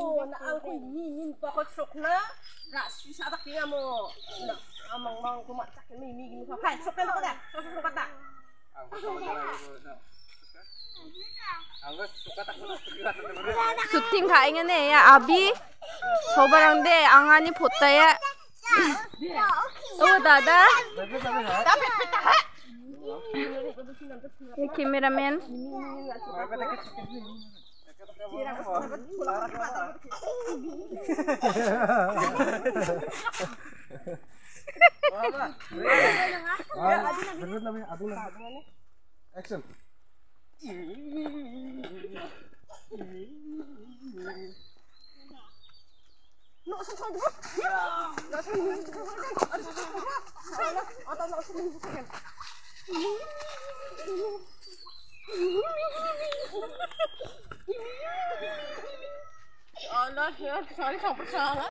na ang kuinin pakot na na susah tak kira mo na amang kumatak may migin ko hay sok na ko da sok ka ta 슈팅 가잉은 야 아비 저바랑데 앙아니 보따야 다다 이 카메라맨 Action. Allah ya, soalnya campur salah.